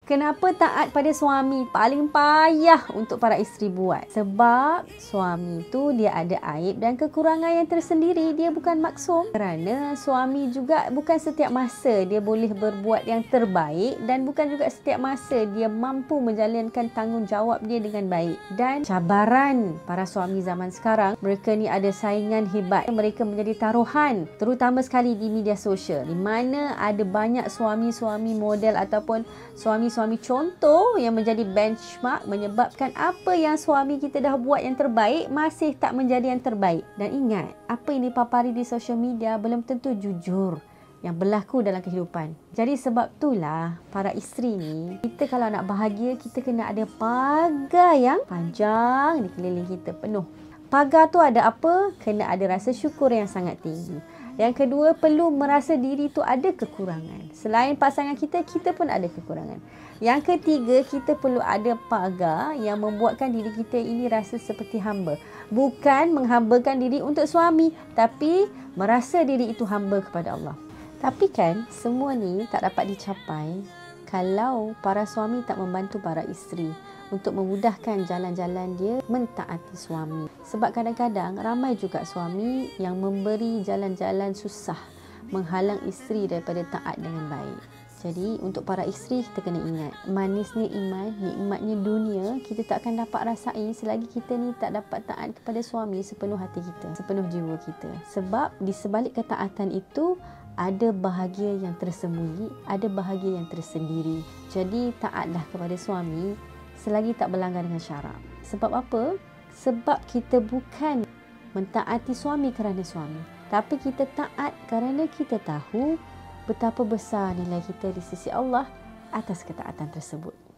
Kenapa taat pada suami paling payah untuk para isteri buat? Sebab suami tu dia ada aib dan kekurangan yang tersendiri. Dia bukan maksum. Kerana suami juga bukan setiap masa dia boleh berbuat yang terbaik dan bukan juga setiap masa dia mampu menjalankan tanggungjawab dia dengan baik. Dan cabaran para suami zaman sekarang, mereka ni ada saingan hebat. Mereka menjadi taruhan, terutama sekali di media sosial, di mana ada banyak suami-suami model ataupun suami-suami contoh yang menjadi benchmark, menyebabkan apa yang suami kita dah buat yang terbaik masih tak menjadi yang terbaik. Dan ingat, apa yang dipapari di social media belum tentu jujur yang berlaku dalam kehidupan. Jadi sebab itulah para isteri ni, kita kalau nak bahagia, kita kena ada pagar yang panjang di keliling kita penuh. Pagar tu ada apa? Kena ada rasa syukur yang sangat tinggi. Yang kedua, perlu merasa diri tu ada kekurangan. Selain pasangan kita, kita pun ada kekurangan. Yang ketiga, kita perlu ada pagar yang membuatkan diri kita ini rasa seperti hamba. Bukan menghambakan diri untuk suami, tapi merasa diri itu hamba kepada Allah. Tapi kan, semua ni tak dapat dicapai kalau para suami tak membantu para isteri untuk memudahkan jalan-jalan dia mentaati suami. Sebab kadang-kadang ramai juga suami yang memberi jalan-jalan susah menghalang isteri daripada taat dengan baik. Jadi untuk para isteri, kita kena ingat, manisnya iman, nikmatnya dunia kita tak akan dapat rasai selagi kita ni tak dapat taat kepada suami sepenuh hati kita, sepenuh jiwa kita. Sebab di sebalik ketaatan itu ada bahagia yang tersembunyi, ada bahagia yang tersendiri. Jadi taatlah kepada suami selagi tak berlanggar dengan syarak. Sebab apa? Sebab kita bukan mentaati suami kerana suami, tapi kita taat kerana kita tahu betapa besar nilai kita di sisi Allah atas ketaatan tersebut.